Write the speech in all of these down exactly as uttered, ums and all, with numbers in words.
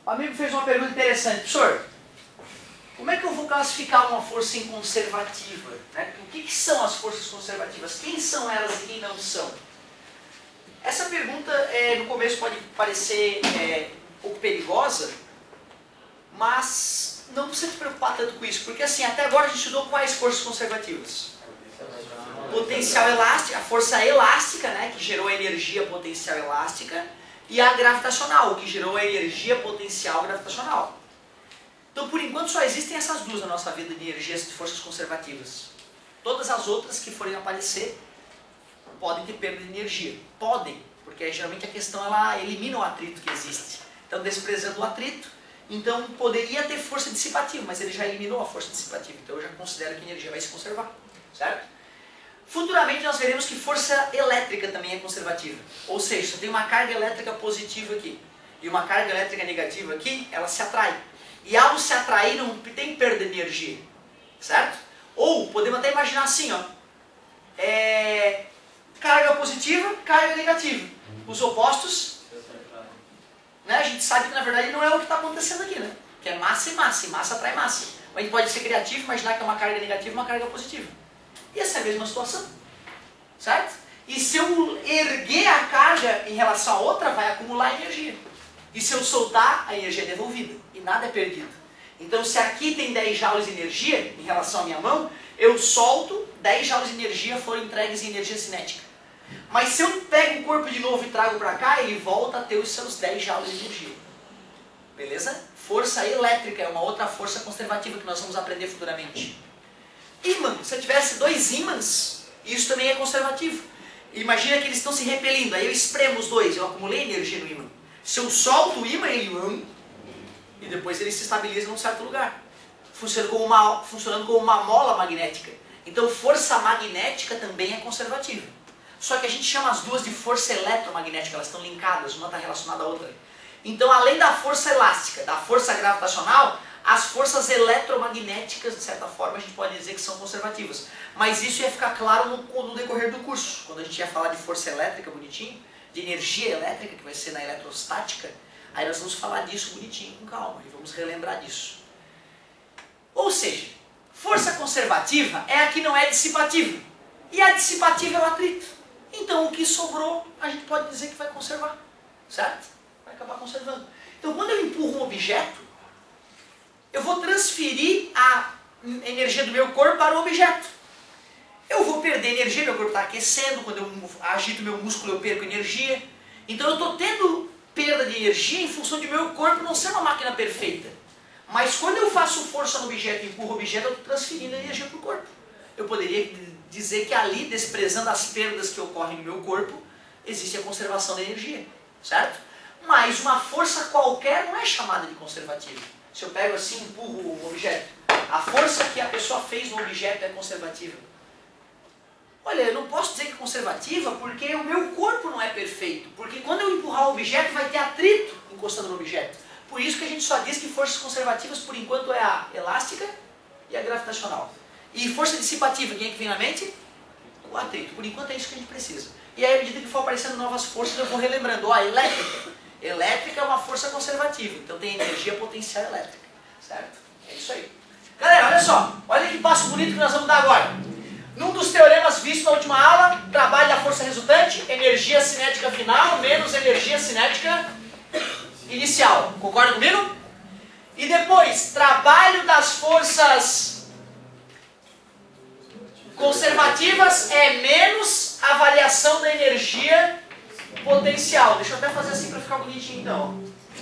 O amigo fez uma pergunta interessante. Professor, como é que eu vou classificar uma força inconservativa? Né? O que, que são as forças conservativas? Quem são elas e quem não são? Essa pergunta, é, no começo, pode parecer é, um pouco perigosa, mas não precisa se preocupar tanto com isso, porque assim, até agora a gente estudou quais forças conservativas? Potencial elástica, a força elástica, né, que gerou a energia potencial elástica, e a gravitacional, que gerou a energia potencial gravitacional. Então, por enquanto, só existem essas duas na nossa vida de energias de forças conservativas. Todas as outras que forem aparecer podem ter perda de energia. Podem, porque geralmente a questão ela elimina o atrito que existe. Então, desprezando o atrito, então poderia ter força dissipativa, mas ele já eliminou a força dissipativa. Então, eu já considero que a energia vai se conservar, certo? Futuramente nós veremos que força elétrica também é conservativa. Ou seja, se eu tenho uma carga elétrica positiva aqui e uma carga elétrica negativa aqui, ela se atrai. E ao se atrair não tem perda de energia, certo? Ou podemos até imaginar assim, ó, é, carga positiva, carga negativa. Os opostos, né, a gente sabe que na verdade não é o que está acontecendo aqui, né? Que é massa e massa, e massa atrai massa. Mas a gente pode ser criativo, imaginar que é uma carga negativa e uma carga positiva. E essa é a mesma situação, certo? E se eu erguer a carga em relação a outra, vai acumular energia. E se eu soltar, a energia é devolvida. E nada é perdido. Então, se aqui tem dez joules de energia, em relação à minha mão, eu solto, dez joules de energia foram entregues em energia cinética. Mas se eu pego o corpo de novo e trago para cá, ele volta a ter os seus dez joules de energia. Beleza? Força elétrica é uma outra força conservativa que nós vamos aprender futuramente. Ímã, se eu tivesse dois ímãs, isso também é conservativo. Imagina que eles estão se repelindo, aí eu espremo os dois, eu acumulei energia no ímã. Se eu solto o ímã, ele hum, e depois ele se estabiliza num certo lugar, funcionando como uma, funcionando como uma mola magnética. Então força magnética também é conservativa. Só que a gente chama as duas de força eletromagnética, elas estão linkadas, uma está relacionada à outra. Então além da força elástica, da força gravitacional, as forças eletromagnéticas, de certa forma, a gente pode dizer que são conservativas. Mas isso ia ficar claro no, no decorrer do curso, quando a gente ia falar de força elétrica bonitinho, de energia elétrica, que vai ser na eletrostática, aí nós vamos falar disso bonitinho, com calma, e vamos relembrar disso. Ou seja, força conservativa é a que não é dissipativa, e a dissipativa é o atrito. Então o que sobrou, a gente pode dizer que vai conservar, certo? Vai acabar conservando. Então quando eu empurro um objeto, eu vou transferir a energia do meu corpo para o objeto. Eu vou perder energia, meu corpo está aquecendo, quando eu agito meu músculo eu perco energia. Então eu estou tendo perda de energia em função de meu corpo não ser uma máquina perfeita. Mas quando eu faço força no objeto e empurro o objeto, eu estou transferindo energia para o corpo. Eu poderia dizer que ali, desprezando as perdas que ocorrem no meu corpo, existe a conservação da energia, certo? Mas uma força qualquer não é chamada de conservativa. Se eu pego assim e empurro o objeto, a força que a pessoa fez no objeto é conservativa. Olha, eu não posso dizer que é conservativa porque o meu corpo não é perfeito. Porque quando eu empurrar o objeto vai ter atrito encostando no objeto. Por isso que a gente só diz que forças conservativas por enquanto é a elástica e a gravitacional. E força dissipativa, quem é que vem na mente? O atrito. Por enquanto é isso que a gente precisa. E aí à medida que for aparecendo novas forças eu vou relembrando. Ó, a elétrica. Elétrica é uma força conservativa, então tem energia potencial elétrica, certo? É isso aí. Galera, olha só, olha que passo bonito que nós vamos dar agora. Num dos teoremas vistos na última aula, trabalho da força resultante, energia cinética final menos energia cinética inicial. Concorda comigo? E depois, trabalho das forças conservativas é menos a variação da energia potencial. Deixa eu até fazer assim para ficar bonitinho então.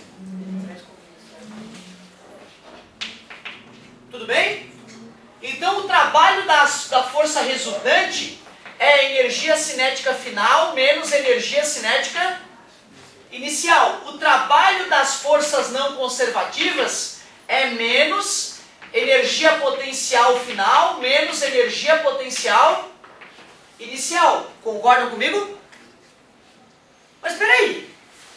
Tudo bem? Então o trabalho das, da força resultante é energia cinética final menos energia cinética inicial. O trabalho das forças não conservativas é menos energia potencial final menos energia potencial inicial. Concordam comigo? Mas espera aí,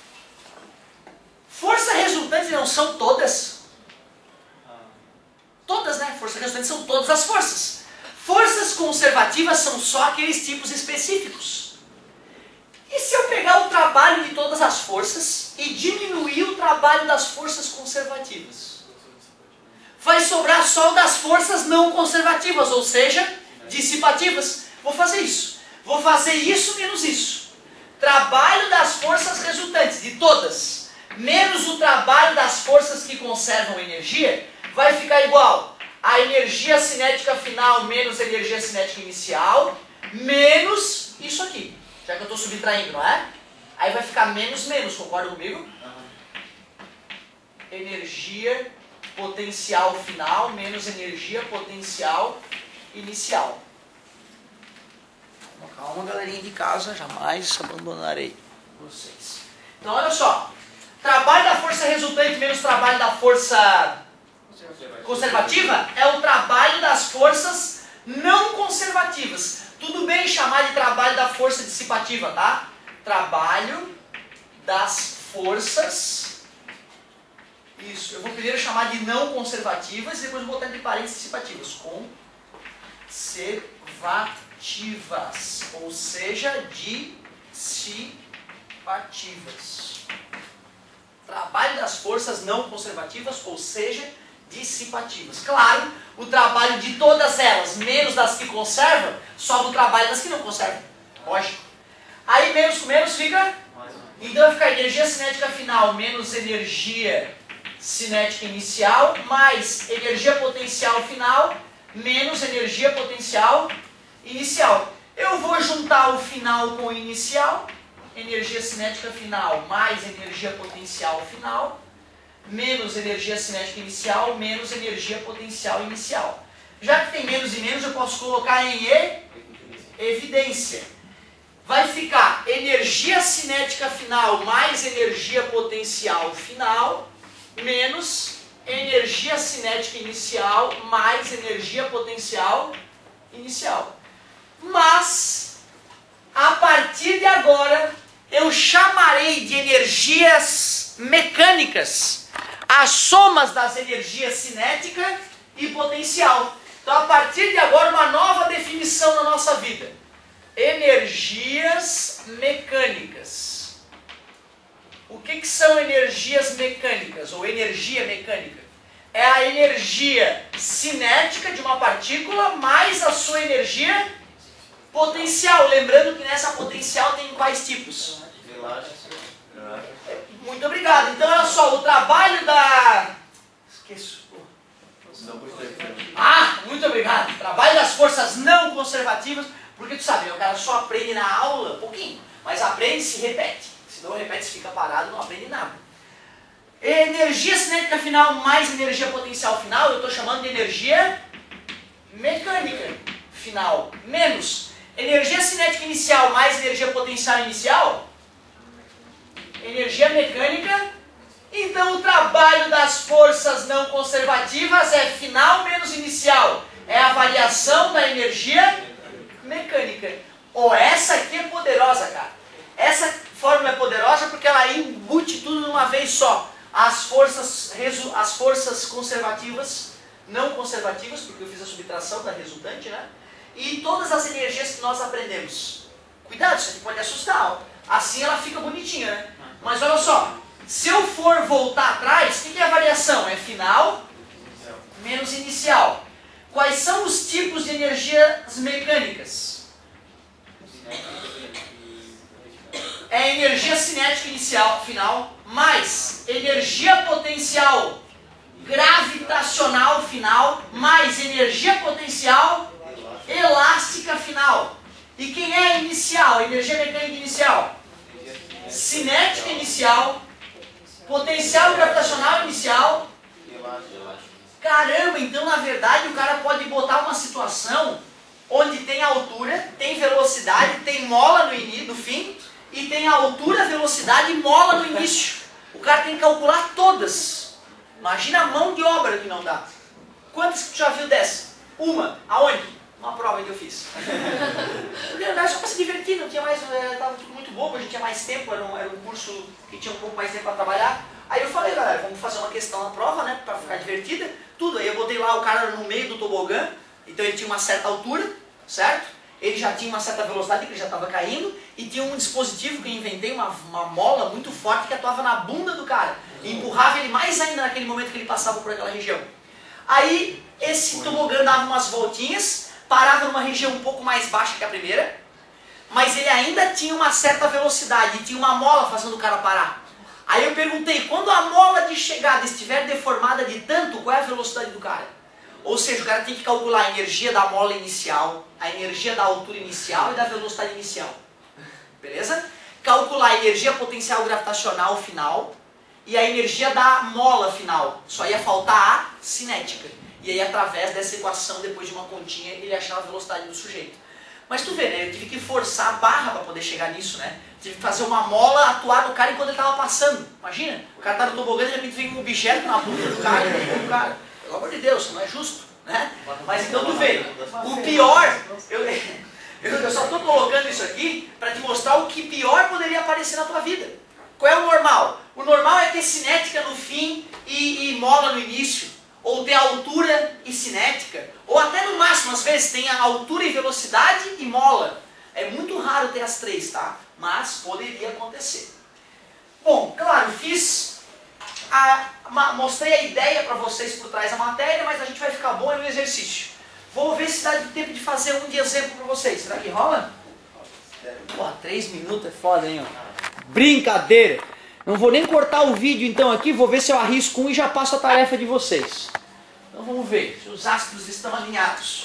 força resultante não são todas? Todas, né? Força resultante são todas as forças. Forças conservativas são só aqueles tipos específicos. E se eu pegar o trabalho de todas as forças e diminuir o trabalho das forças conservativas. Vai sobrar só o das forças não conservativas, ou seja, dissipativas. Vou fazer isso. Vou fazer isso menos isso. Trabalho das forças resultantes, de todas, menos o trabalho das forças que conservam energia, vai ficar igual a energia cinética final menos a energia cinética inicial, menos isso aqui. Já que eu estou subtraindo, não é? Aí vai ficar menos, menos, concorda comigo? Uhum. Energia potencial final menos energia potencial inicial. Calma, galerinha de casa, jamais abandonarei vocês. Então, olha só. Trabalho da força resultante menos trabalho da força conservativa é o trabalho das forças não conservativas. Tudo bem chamar de trabalho da força dissipativa, tá? Trabalho das forças... Isso, eu vou primeiro chamar de não conservativas e depois vou botar entre parênteses dissipativas. Conservativas, ou seja, dissipativas. Trabalho das forças não conservativas, ou seja, dissipativas. Claro, o trabalho de todas elas, menos das que conservam, sobra o trabalho das que não conservam. Lógico. Aí menos com menos fica... Então vai ficar energia cinética final menos energia cinética inicial, mais energia potencial final, menos energia potencial inicial. Eu vou juntar o final com o inicial, energia cinética final mais energia potencial final, menos energia cinética inicial, menos energia potencial inicial. Já que tem menos e menos, eu posso colocar em e, evidência. Vai ficar energia cinética final mais energia potencial final, menos energia cinética inicial mais energia potencial inicial. Mas, a partir de agora, eu chamarei de energias mecânicas as somas das energias cinética e potencial. Então, a partir de agora, uma nova definição na nossa vida. Energias mecânicas. O que, que são energias mecânicas, ou energia mecânica? É a energia cinética de uma partícula mais a sua energia potencial. Lembrando que nessa potencial tem quais tipos? Muito obrigado. Então, olha só, o trabalho da... Esqueço. Ah, muito obrigado. O trabalho das forças não conservativas, porque tu sabe, o cara só aprende na aula um pouquinho, mas aprende e se repete. Se não repete, se fica parado, não aprende nada. Energia cinética final mais energia potencial final, eu estou chamando de energia mecânica final. Menos energia cinética inicial mais energia potencial inicial, energia mecânica. Então o trabalho das forças não conservativas é final menos inicial. É a variação da energia mecânica. Oh, essa aqui é poderosa, cara. Essa fórmula é poderosa porque ela embute tudo de uma vez só. As forças, as forças conservativas, não conservativas, porque eu fiz a subtração da resultante, né? E todas as energias que nós aprendemos. Cuidado, isso aqui pode assustar. Ó. Assim ela fica bonitinha, né? Mas olha só, se eu for voltar atrás, o que é a variação? É final menos inicial. Quais são os tipos de energias mecânicas? É energia cinética inicial, final, mais energia potencial gravitacional final, mais energia potencial elástica final. E quem é a inicial? Energia mecânica inicial? Cinética inicial, potencial gravitacional inicial. Caramba, então na verdade o cara pode botar uma situação onde tem altura, tem velocidade, tem mola no início, no fim, e tem altura, velocidade e mola no início. O cara tem que calcular todas. Imagina a mão de obra que não dá. Quantas que tu já viu dessa? Uma. Aonde? Uma prova que eu fiz. Era só para se divertir, não tinha mais, estava tudo muito bobo, a gente tinha mais tempo, era um, era um curso que tinha um pouco mais tempo para trabalhar. Aí eu falei, galera, vamos fazer uma questão na prova, né, para ficar divertida, tudo. Aí eu botei lá o cara no meio do tobogã, então ele tinha uma certa altura, certo? ele já tinha uma certa velocidade, que ele já estava caindo, e tinha um dispositivo que eu inventei, uma, uma mola muito forte que atuava na bunda do cara, e empurrava ele mais ainda naquele momento que ele passava por aquela região. Aí esse tobogã dava umas voltinhas, parava numa região um pouco mais baixa que a primeira, mas ele ainda tinha uma certa velocidade, e tinha uma mola fazendo o cara parar. Aí eu perguntei, quando a mola de chegada estiver deformada de tanto, qual é a velocidade do cara? Ou seja, o cara tem que calcular a energia da mola inicial, a energia da altura inicial e da velocidade inicial. Beleza? Calcular a energia potencial gravitacional final e a energia da mola final. Só ia faltar a cinética. E aí, através dessa equação, depois de uma continha, ele achava a velocidade do sujeito. Mas tu vê, né? Eu tive que forçar a barra para poder chegar nisso, né? Tive que fazer uma mola atuar no cara enquanto ele estava passando. Imagina, o cara tá no tobogã e de repente vem um objeto na bunda do cara e o cara. Pelo amor de Deus, não é justo, né? Mas então tu vê, o pior, eu, eu só estou colocando isso aqui para te mostrar o que pior poderia aparecer na tua vida. Qual é o normal? O normal é ter cinética no fim e, e mola no início. Ou ter altura e cinética. Ou até no máximo, às vezes, tem a altura e velocidade e mola. É muito raro ter as três, tá? Mas poderia acontecer. Bom, claro, fiz... A, uma, mostrei a ideia para vocês por trás da matéria, mas a gente vai ficar bom no exercício. Vou ver se dá tempo de fazer um de exemplo para vocês. Será que rola? Pô, três minutos é foda, hein? Ó. Brincadeira! Não vou nem cortar o vídeo então aqui, vou ver se eu arrisco um e já passo a tarefa de vocês. Então vamos ver se os astros estão alinhados.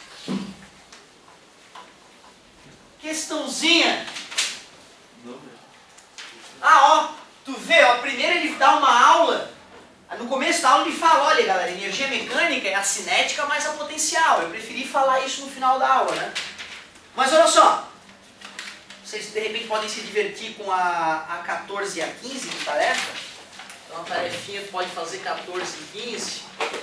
Questãozinha. Ah, ó, tu vê, ó, primeiro ele dá uma aula, no começo da aula ele fala, olha galera, energia mecânica é a cinética mais a potencial. Eu preferi falar isso no final da aula, né? Mas olha só, vocês de repente podem se divertir com a, a quatorze e a quinze de tarefa. Então a tarefinha pode fazer quatorze e quinze.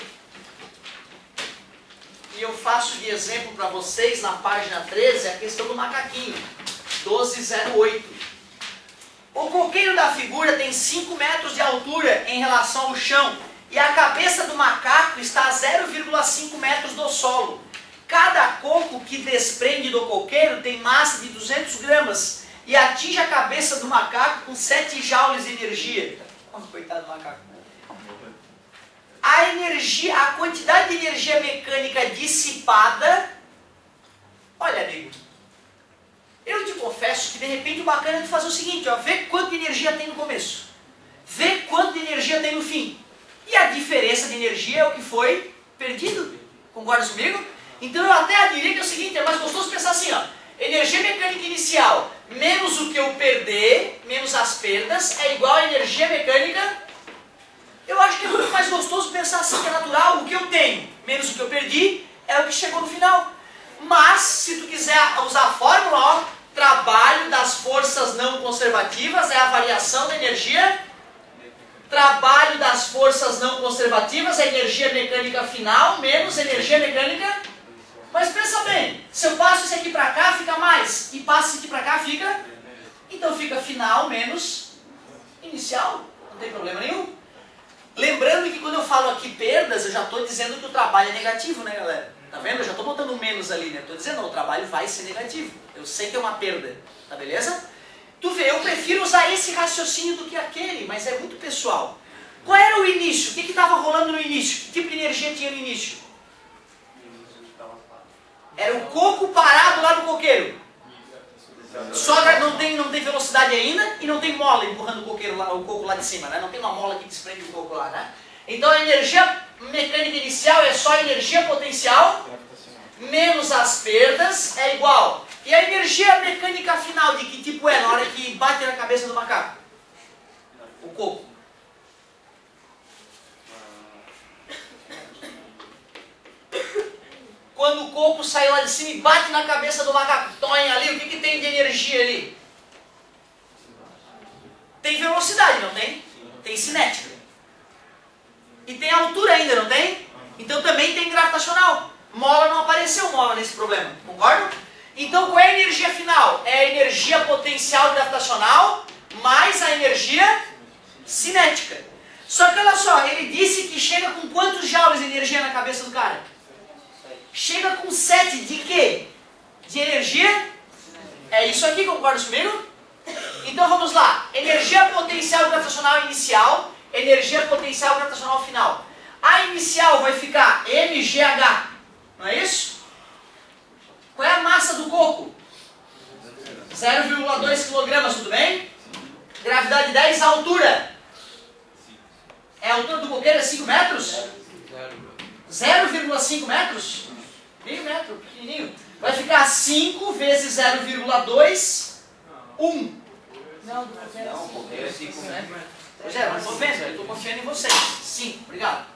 E eu faço de exemplo para vocês na página treze a questão do macaquinho. doze zero oito. O coqueiro da figura tem cinco metros de altura em relação ao chão e a cabeça do macaco está a zero vírgula cinco metros do solo. Cada coco que desprende do coqueiro tem massa de duzentos gramas e atinge a cabeça do macaco com sete joules de energia. Oh, coitado do macaco. A energia, a quantidade de energia mecânica dissipada... Olha, amigo, eu te confesso que de repente o bacana é de fazer o seguinte, ó, vê quanto de energia tem no começo, vê quanto de energia tem no fim. E a diferença de energia é o que foi perdido. Concorda comigo? Então eu até diria que é o seguinte, é mais gostoso pensar assim, ó, energia mecânica inicial menos o que eu perder, menos as perdas, é igual a energia mecânica. Eu acho que é muito mais gostoso pensar assim, que é natural, o que eu tenho menos o que eu perdi é o que chegou no final. Mas, se tu quiser usar a fórmula, ó, trabalho das forças não conservativas é a variação da energia. Trabalho das forças não conservativas é a energia mecânica final menos energia mecânica. Mas pensa bem, se eu passo isso aqui para cá, fica mais. E passo isso aqui para cá, fica... Então fica final menos inicial. Não tem problema nenhum. Lembrando que quando eu falo aqui perdas, eu já estou dizendo que o trabalho é negativo, né, galera? Tá vendo? Eu já estou botando um menos ali, né? Estou dizendo, não, o trabalho vai ser negativo. Eu sei que é uma perda, tá beleza? Tu vê, eu prefiro usar esse raciocínio do que aquele, mas é muito pessoal. Qual era o início? O que estava rolando no início? Que tipo de energia tinha no início? Era o coco parado lá no coqueiro. Só não tem, não tem velocidade ainda e não tem mola empurrando o, coqueiro lá, o coco lá de cima, né? Não tem uma mola que desprende o coco lá, né? Então a energia mecânica inicial é só energia potencial menos as perdas é igual. E a energia mecânica final de que tipo é na hora que bate na cabeça do macaco? O coco. Quando o coco sai lá de cima e bate na cabeça do macaco, tonha ali, o que, que tem de energia ali? Tem velocidade, não tem? Tem cinética. E tem altura ainda, não tem? Então também tem gravitacional. Mola não apareceu mola nesse problema, concorda? Então qual é a energia final? É a energia potencial gravitacional mais a energia cinética. Só que olha só, ele disse que chega com quantos joules de energia na cabeça do cara? Chega com sete de quê? de energia é isso aqui, concorda comigo? Então vamos lá. Energia potencial gravitacional inicial, energia potencial gravitacional final. A inicial vai ficar M G H, não é isso? Qual é a massa do coco? zero vírgula dois quilogramas, tudo bem? Gravidade dez, a altura? É a altura do coqueiro é cinco metros? zero vírgula cinco metros? Meio metro, pequenininho. Vai ficar cinco vezes zero vírgula dois, um. Não, do coqueiro é cinco metros. Pois é, mas estou vendo, eu estou confiando em vocês. cinco, obrigado.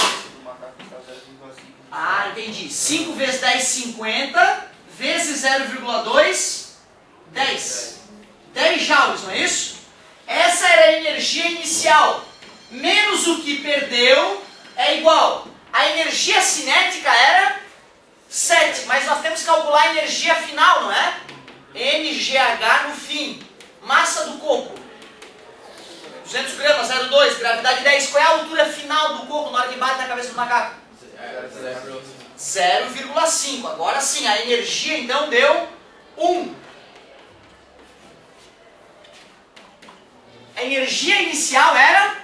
Ah, entendi. cinco vezes dez, cinquenta, vezes zero vírgula dois, dez. dez joules, não é isso? Essa era a energia inicial. Menos o que perdeu é igual. A energia cinética era sete, mas nós temos que calcular a energia final, não é? M G H no fim. Massa do coco. duzentos gramas, zero vírgula dois, gravidade dez. Qual é a altura final do coco na hora que bate na cabeça do macaco? zero vírgula cinco. Agora sim, a energia então deu um. A energia inicial era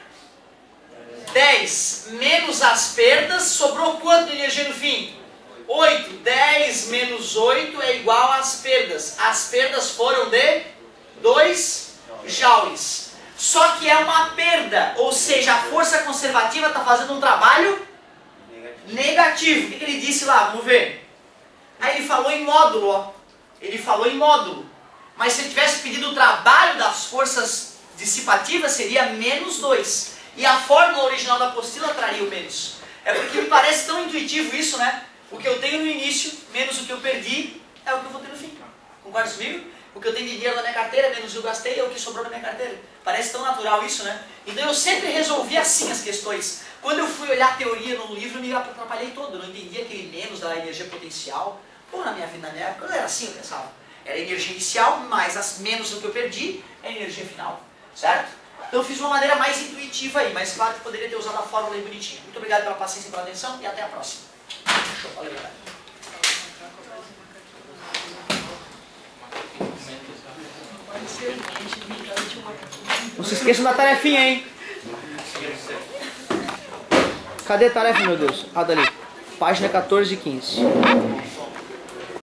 dez menos as perdas, sobrou quanto de energia no fim? oito. dez menos oito é igual às perdas. As perdas foram de dois joules. Só que é uma perda, ou seja, a força conservativa está fazendo um trabalho negativo. O que ele disse lá? Vamos ver. Aí ele falou em módulo, ó. Ele falou em módulo. Mas se ele tivesse pedido o trabalho das forças dissipativas, seria menos dois. E a fórmula original da apostila traria o menos. É porque me parece tão intuitivo isso, né? O que eu tenho no início, menos o que eu perdi, é o que eu vou ter no fim. Concorda comigo? O que eu tenho de dinheiro na minha carteira, menos o que eu gastei, é o que sobrou na minha carteira. Parece tão natural isso, né? Então eu sempre resolvi assim as questões. Quando eu fui olhar a teoria no livro, eu me atrapalhei todo. Eu não entendia aquele menos da energia potencial. Pô, na minha vida, na minha época, não era assim, eu pensava. Era energia inicial, mais as menos o que eu perdi, é a energia final. Certo? Então eu fiz de uma maneira mais intuitiva aí, mas claro que poderia ter usado a fórmula aí bonitinha. Muito obrigado pela paciência e pela atenção e até a próxima. Show, valeu, galera. Não se esqueçam da tarefinha, hein? Cadê a tarefa, meu Deus? Ah, dali. Página quatorze e quinze.